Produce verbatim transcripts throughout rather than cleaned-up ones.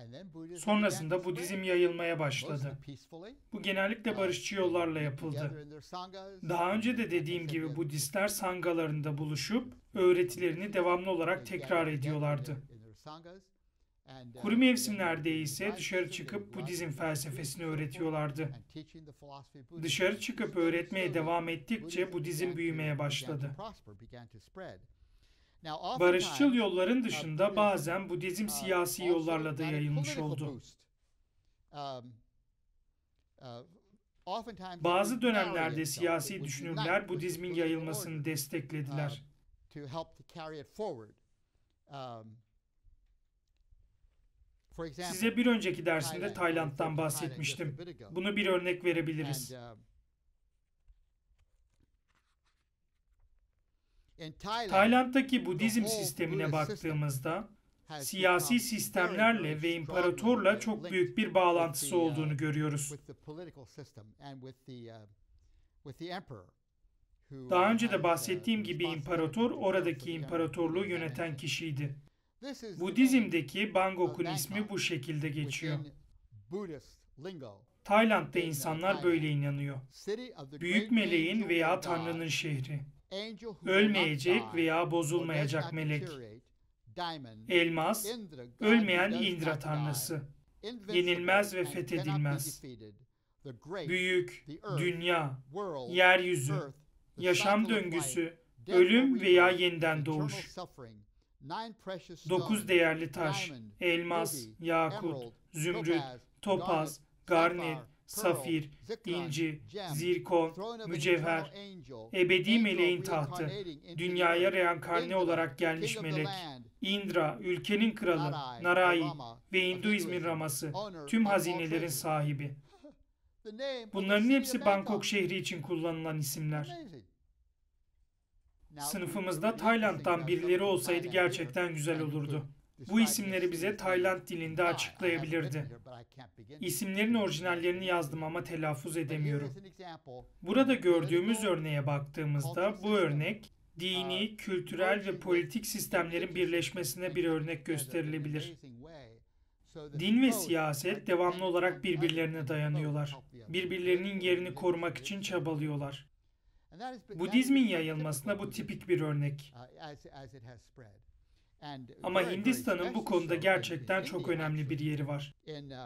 Sonrasında Budizm yayılmaya başladı. Bu genellikle barışçı yollarla yapıldı. Daha önce de dediğim gibi Budistler sangalarında buluşup öğretilerini devamlı olarak tekrar ediyorlardı. Kuru mevsimlerde ise dışarı çıkıp Budizm felsefesini öğretiyorlardı. Dışarı çıkıp öğretmeye devam ettikçe Budizm büyümeye başladı. Barışçıl yolların dışında bazen Budizm siyasi yollarla da yayılmış oldu. Bazı dönemlerde siyasi düşünürler Budizmin yayılmasını desteklediler. Size bir önceki dersimde Tayland'dan bahsetmiştim. Bunu bir örnek verebiliriz. Tayland'daki Budizm sistemine baktığımızda siyasi sistemlerle ve imparatorla çok büyük bir bağlantısı olduğunu görüyoruz. Daha önce de bahsettiğim gibi imparator oradaki imparatorluğu yöneten kişiydi. Budizm'deki Bangkok'un ismi bu şekilde geçiyor. Tayland'da insanlar böyle inanıyor. Büyük meleğin veya Tanrı'nın şehri. Ölmeyecek veya bozulmayacak melek. Elmas, ölmeyen Indra tanrısı. Yenilmez ve fethedilmez. Büyük, dünya, yeryüzü, yaşam döngüsü, ölüm veya yeniden doğuş. Dokuz değerli taş, elmas, yakut, zümrüt, topaz, garnet, safir, inci, zirkon, mücevher, ebedi meleğin tahtı, dünyaya reenkarne olarak gelmiş melek, Indra, ülkenin kralı, Narayan ve Hinduizmin Raması, tüm hazinelerin sahibi. Bunların hepsi Bangkok şehri için kullanılan isimler. Sınıfımızda Tayland'dan birileri olsaydı gerçekten güzel olurdu. Bu isimleri bize Tayland dilinde açıklayabilirdi. İsimlerin orijinallerini yazdım ama telaffuz edemiyorum. Burada gördüğümüz örneğe baktığımızda bu örnek dini, kültürel ve politik sistemlerin birleşmesine bir örnek gösterilebilir. Din ve siyaset devamlı olarak birbirlerine dayanıyorlar. Birbirlerinin yerini korumak için çabalıyorlar. Budizmin yayılmasına bu tipik bir örnek. Ama Hindistan'ın bu konuda gerçekten çok önemli bir yeri var.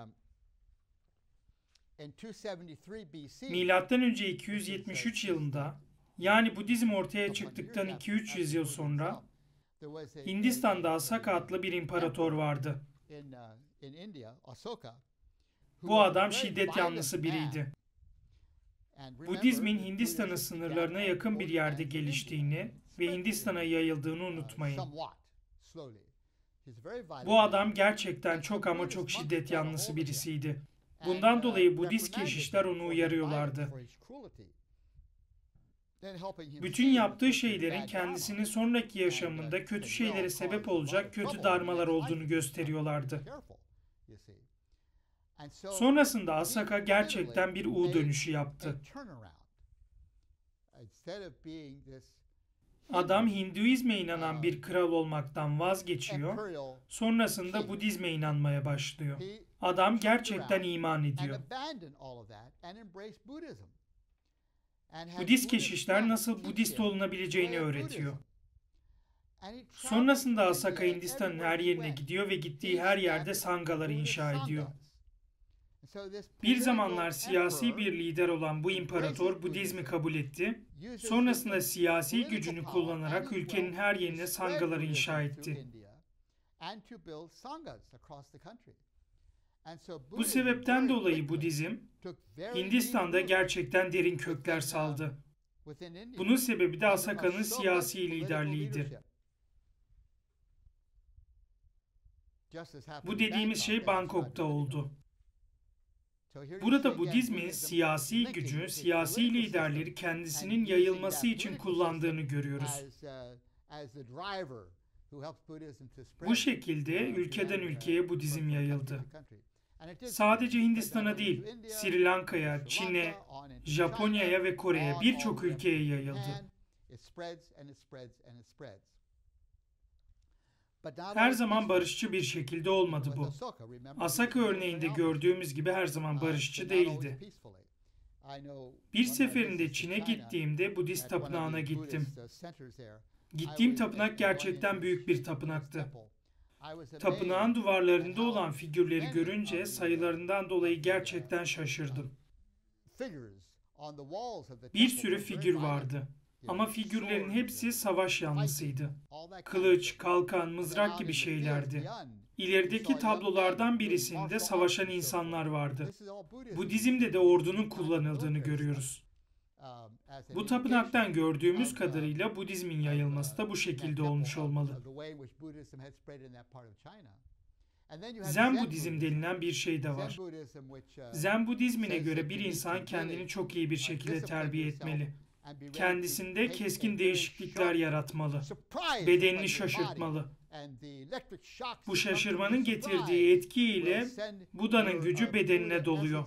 Milattan önce iki yüz yetmiş üç yılında, yani Budizm ortaya çıktıktan iki yüz üç yüz yıl sonra, Hindistan'da Asaka adlı bir imparator vardı. Bu adam şiddet yanlısı biriydi. Budizmin Hindistan'ın sınırlarına yakın bir yerde geliştiğini ve Hindistan'a yayıldığını unutmayın. Bu adam gerçekten çok ama çok şiddet yanlısı birisiydi. Bundan dolayı Budist keşişler onu uyarıyorlardı. Bütün yaptığı şeylerin kendisinin sonraki yaşamında kötü şeylere sebep olacak kötü darmalar olduğunu gösteriyorlardı. Sonrasında Asaka gerçekten bir U dönüşü yaptı. Adam Hinduizme inanan bir kral olmaktan vazgeçiyor, sonrasında Budizme inanmaya başlıyor. Adam gerçekten iman ediyor. Budist keşişler nasıl Budist olunabileceğini öğretiyor. Sonrasında Asaka Hindistan'ın her yerine gidiyor ve gittiği her yerde sangaları inşa ediyor. Bir zamanlar siyasi bir lider olan bu imparator Budizmi kabul etti. Sonrasında siyasi gücünü kullanarak ülkenin her yerine sangaları inşa etti. Bu sebepten dolayı Budizm, Hindistan'da gerçekten derin kökler saldı. Bunun sebebi de Asaka'nın siyasi liderliğidir. Bu dediğimiz şey Bangkok'ta oldu. Burada Budizmin siyasi gücü, siyasi liderleri kendisinin yayılması için kullandığını görüyoruz. Bu şekilde ülkeden ülkeye Budizm yayıldı. Sadece Hindistan'a değil, Sri Lanka'ya, Çin'e, Japonya'ya ve Kore'ye birçok ülkeye yayıldı. Her zaman barışçı bir şekilde olmadı bu. Asaka örneğinde gördüğümüz gibi her zaman barışçı değildi. Bir seferinde Çin'e gittiğimde Budist tapınağına gittim. Gittiğim tapınak gerçekten büyük bir tapınaktı. Tapınağın duvarlarında olan figürleri görünce sayılarından dolayı gerçekten şaşırdım. Bir sürü figür vardı. Ama figürlerin hepsi savaş yanlısıydı. Kılıç, kalkan, mızrak gibi şeylerdi. İlerideki tablolardan birisinde savaşan insanlar vardı. Budizm'de de ordunun kullanıldığını görüyoruz. Bu tapınaktan gördüğümüz kadarıyla Budizmin yayılması da bu şekilde olmuş olmalı. Zen Budizm denilen bir şey de var. Zen Budizmine göre bir insan kendini çok iyi bir şekilde terbiye etmeli. Kendisinde keskin değişiklikler yaratmalı. Bedenini şaşırtmalı. Bu şaşırmanın getirdiği etkiyle Buda'nın gücü bedenine doluyor.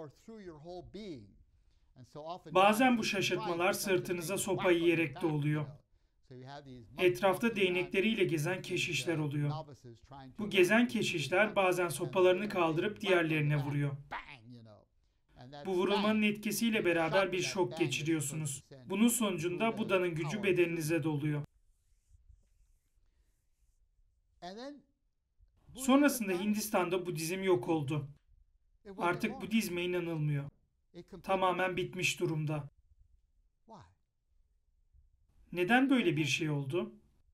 Bazen bu şaşırtmalar sırtınıza sopa yiyerek de oluyor. Etrafta değnekleriyle gezen keşişler oluyor. Bu gezen keşişler bazen sopalarını kaldırıp diğerlerine vuruyor. Bu vurulmanın etkisiyle beraber bir şok geçiriyorsunuz. Bunun sonucunda Buda'nın gücü bedeninize doluyor. Sonrasında Hindistan'da Budizm yok oldu. Artık Budizm'e inanılmıyor. Tamamen bitmiş durumda. Neden böyle bir şey oldu?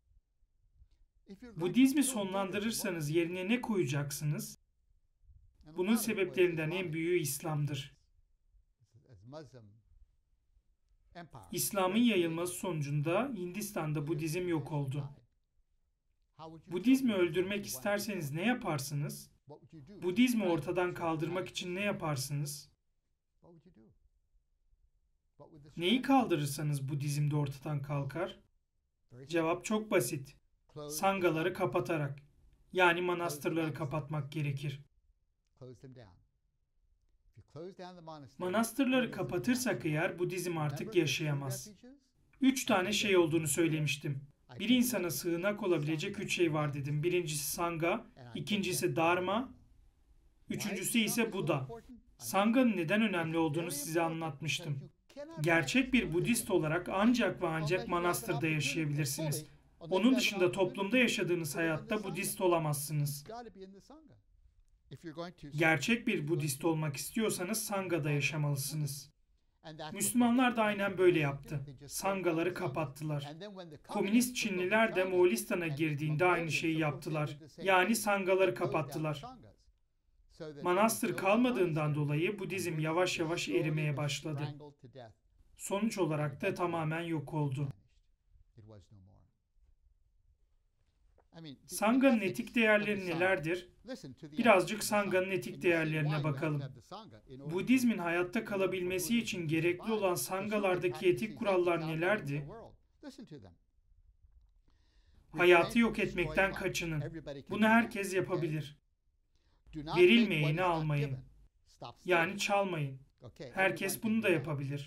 Budizmi sonlandırırsanız yerine ne koyacaksınız? Bunun sebeplerinden en büyüğü İslam'dır. İslam'ın yayılması sonucunda Hindistan'da Budizm yok oldu. Budizmi öldürmek isterseniz ne yaparsınız? Budizmi ortadan kaldırmak için ne yaparsınız? Neyi kaldırırsanız Budizm de ortadan kalkar? Cevap çok basit. Sangaları kapatarak, yani manastırları kapatmak gerekir. Manastırları kapatırsak eğer Budizm artık yaşayamaz. Üç tane şey olduğunu söylemiştim. Bir insana sığınak olabilecek üç şey var dedim. Birincisi Sangha, ikincisi Dharma, üçüncüsü ise Buda. Sangha'nın neden önemli olduğunu size anlatmıştım. Gerçek bir Budist olarak ancak ve ancak manastırda yaşayabilirsiniz. Onun dışında toplumda yaşadığınız hayatta Budist olamazsınız. Gerçek bir Budist olmak istiyorsanız Sangha'da yaşamalısınız. Müslümanlar da aynen böyle yaptı. Sanghaları kapattılar. Komünist Çinliler de Moğolistan'a girdiğinde aynı şeyi yaptılar. Yani Sanghaları kapattılar. Manastır kalmadığından dolayı Budizm yavaş yavaş erimeye başladı. Sonuç olarak da tamamen yok oldu. Sangha'nın etik değerleri nelerdir? Birazcık Sangha'nın etik değerlerine bakalım. Budizmin hayatta kalabilmesi için gerekli olan Sanghalardaki etik kurallar nelerdi? Hayatı yok etmekten kaçının. Bunu herkes yapabilir. Verilmeyeni almayın. Yani çalmayın. Herkes bunu da yapabilir.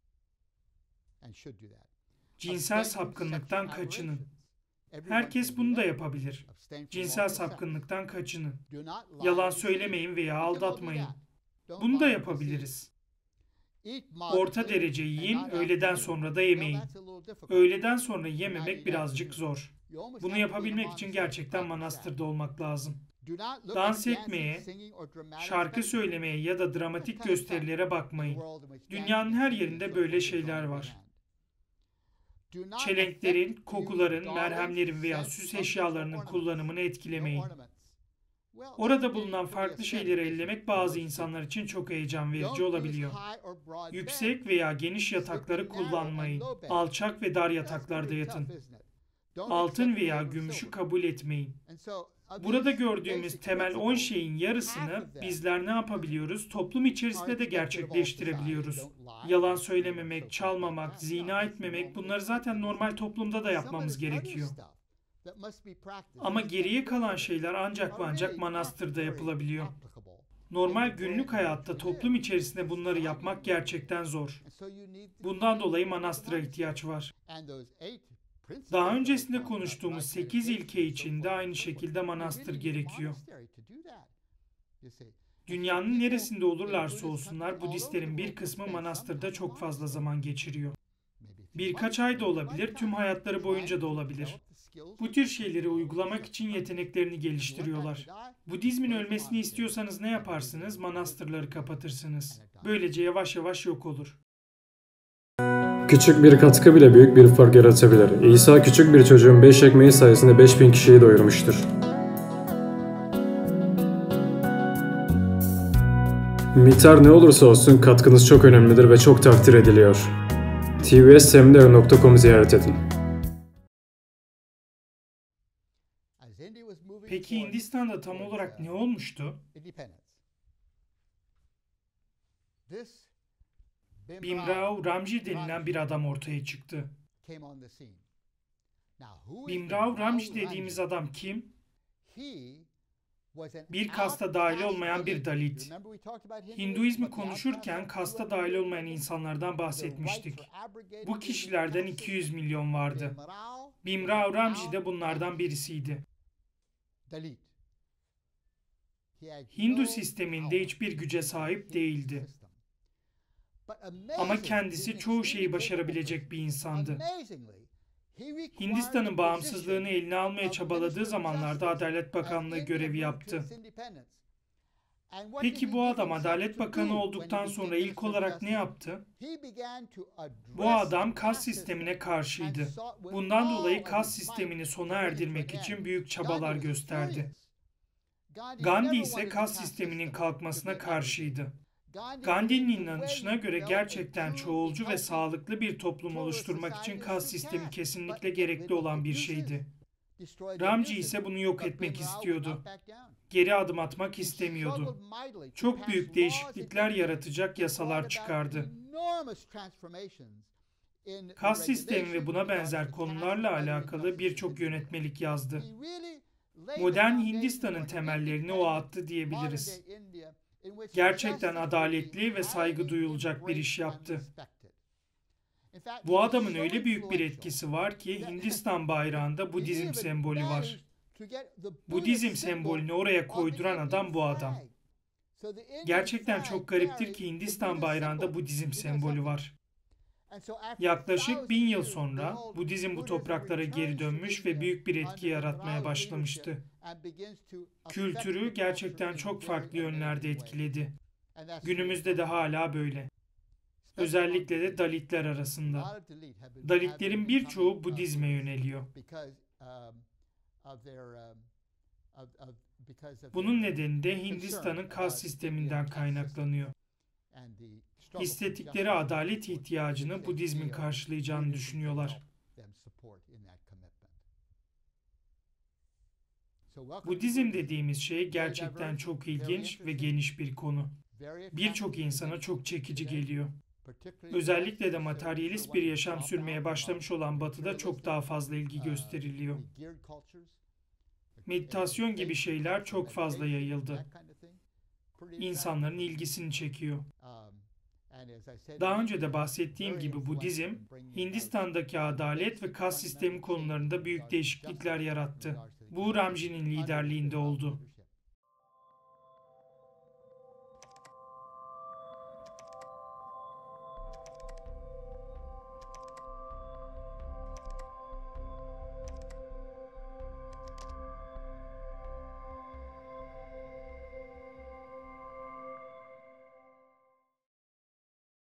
Cinsel sapkınlıktan kaçının. Herkes bunu da yapabilir. Cinsel sapkınlıktan kaçının. Yalan söylemeyin veya aldatmayın. Bunu da yapabiliriz. Orta derece yiyin, öğleden sonra da yemeyin. Öğleden sonra yememek birazcık zor. Bunu yapabilmek için gerçekten manastırda olmak lazım. Dans etmeye, şarkı söylemeye ya da dramatik gösterilere bakmayın. Dünyanın her yerinde böyle şeyler var. Çelenklerin, kokuların, merhemlerin veya süs eşyalarının kullanımını etkilemeyin. Orada bulunan farklı şeyleri ellemek bazı insanlar için çok heyecan verici olabiliyor. Yüksek veya geniş yatakları kullanmayın. Alçak ve dar yataklarda yatın. Altın veya gümüşü kabul etmeyin. Burada gördüğümüz temel on şeyin yarısını bizler ne yapabiliyoruz? Toplum içerisinde de gerçekleştirebiliyoruz. Yalan söylememek, çalmamak, zina etmemek, bunları zaten normal toplumda da yapmamız gerekiyor. Ama geriye kalan şeyler ancak ve ancak manastırda yapılabiliyor. Normal günlük hayatta toplum içerisinde bunları yapmak gerçekten zor. Bundan dolayı manastıra ihtiyaç var. Daha öncesinde konuştuğumuz sekiz ilke için de aynı şekilde manastır gerekiyor. Dünyanın neresinde olurlarsa olsunlar Budistlerin bir kısmı manastırda çok fazla zaman geçiriyor. Birkaç ay da olabilir, tüm hayatları boyunca da olabilir. Bu tür şeyleri uygulamak için yeteneklerini geliştiriyorlar. Budizmin ölmesini istiyorsanız ne yaparsınız? Manastırları kapatırsınız. Böylece yavaş yavaş yok olur. Küçük bir katkı bile büyük bir fark yaratabilir. İsa küçük bir çocuğun beş ekmeği sayesinde beş bin kişiyi doyurmuştur. Miktar ne olursa olsun katkınız çok önemlidir ve çok takdir ediliyor. t v s seminer nokta com'u ziyaret edin. Peki Hindistan'da tam olarak ne olmuştu? Bhimrao Ramji denilen bir adam ortaya çıktı. Bhimrao Ramji dediğimiz adam kim? Bir kasta dahil olmayan bir Dalit. Hinduizmi konuşurken kasta dahil olmayan insanlardan bahsetmiştik. Bu kişilerden iki yüz milyon vardı. Bhimrao Ramji de bunlardan birisiydi. Hindu sisteminde hiçbir güce sahip değildi. Ama kendisi çoğu şeyi başarabilecek bir insandı. Hindistan'ın bağımsızlığını eline almaya çabaladığı zamanlarda Adalet Bakanlığı görevi yaptı. Peki bu adam Adalet Bakanı olduktan sonra ilk olarak ne yaptı? Bu adam kas sistemine karşıydı. Bundan dolayı kas sistemini sona erdirmek için büyük çabalar gösterdi. Gandhi ise kas sisteminin kalkmasına karşıydı. Gandhi'nin inanışına göre gerçekten çoğulcu ve sağlıklı bir toplum oluşturmak için kas sistemi kesinlikle gerekli olan bir şeydi. Ramji ise bunu yok etmek istiyordu. Geri adım atmak istemiyordu. Çok büyük değişiklikler yaratacak yasalar çıkardı. Kas sistemi ve buna benzer konularla alakalı birçok yönetmelik yazdı. Modern Hindistan'ın temellerini o attı diyebiliriz. Gerçekten adaletli ve saygı duyulacak bir iş yaptı. Bu adamın öyle büyük bir etkisi var ki Hindistan bayrağında Budizm sembolü var. Budizm sembolünü oraya koyduran adam bu adam. Gerçekten çok gariptir ki Hindistan bayrağında Budizm sembolü var. Yaklaşık bin yıl sonra Budizm bu topraklara geri dönmüş ve büyük bir etki yaratmaya başlamıştı. Kültürü gerçekten çok farklı yönlerde etkiledi. Günümüzde de hala böyle. Özellikle de Dalitler arasında. Dalitlerin birçoğu Budizme yöneliyor. Bunun nedeni de Hindistan'ın kas sisteminden kaynaklanıyor. İstedikleri adalet ihtiyacını Budizmin karşılayacağını düşünüyorlar. Budizm dediğimiz şey gerçekten çok ilginç ve geniş bir konu. Birçok insana çok çekici geliyor. Özellikle de materyalist bir yaşam sürmeye başlamış olan Batı'da çok daha fazla ilgi gösteriliyor. Meditasyon gibi şeyler çok fazla yayıldı. İnsanların ilgisini çekiyor. Daha önce de bahsettiğim gibi Budizm, Hindistan'daki adalet ve kas sistemi konularında büyük değişiklikler yarattı. Bu Ramji'nin liderliğinde oldu.